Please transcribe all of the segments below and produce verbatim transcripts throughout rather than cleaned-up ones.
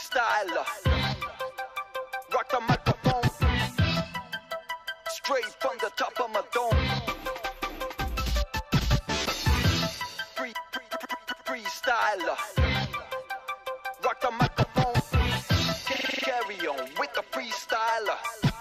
freestyler. Rock the microphone, straight from the top of my dome. Free, free, free, freestyler. Rock the microphone, carry on with the freestyler.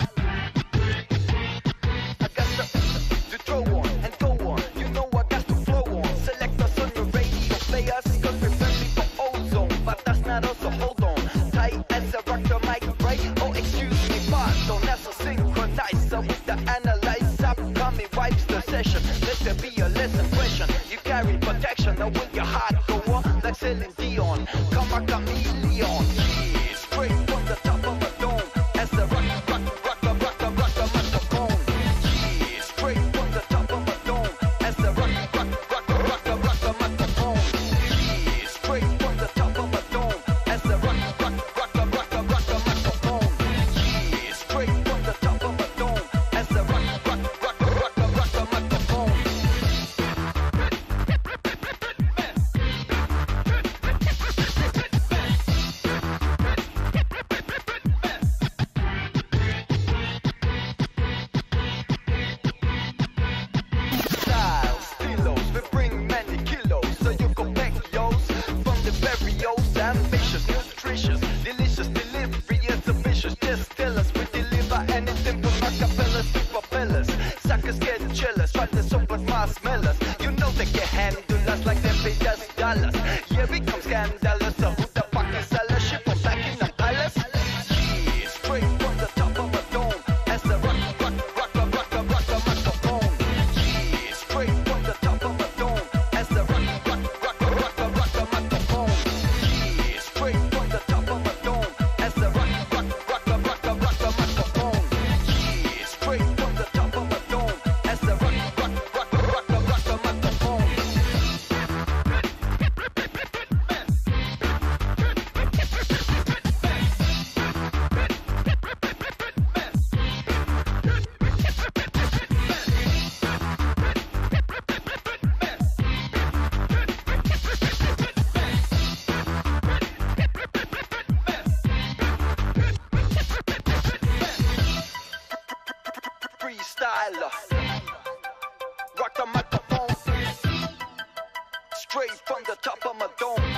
I got the, to throw on and go on. You know I got to flow on. Select us on your radio, play us cause we're friendly for ozone. But that's not us, so hold on. Tight as I rock the mic, right? Oh, excuse me, pardon. That's a synchronizer with the analyzer. Upcoming vibes the session. Let there be a lesson question. You carry protection, now will your heart go on? Like Celine Dion, come a chameleon. Yeah, straight from the top of a dome. As the rock, rock, rock, rock, rock, rock, rock the microphone. Yeah, straight from the top of a dome. As the rock, rock, rock, rock, rock, rock the microphone. Yeah, straight from the top of a dome. As the rock, rock, rock, rock, rock, rock the microphone. Yeah, straight from the top of a dome. As the rock, rock, rock, rock, rock, rock the microphone. Styles, stilos, we bring many kilos, so you go back yours. From the barrios, ambitious, nutritious, delicious delivery is ambitious. Just tell us we deliver anything from acapellas to propellers. Suckers get jealous, try to support marshmallows. You know they can handle us like they paid us dollars. Yeah, we come scandalous, so who the fuck is sellers? Ship from back in the palace. Yeah, straight from the top of a dome. As the rock, rock, rock, rock, rock, rock, rock the microphone. Yeah, straight from the top of a dome. As the rock, rock, rock, rock, rock, rock, rock the microphone. Yeah, straight from the top of a dome. As the rock, rock, rock, rock, rock, rock, rock the microphone. Yeah, straight from the top of a dome. As the rock, rock, rock, rock, rock, rock the microphone. Freestyler. Rock the microphone, straight from the top of my dome.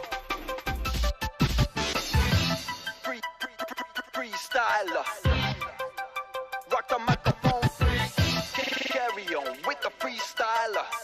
Free, free, free, freestyler. Rock the microphone, carry on with the freestyler.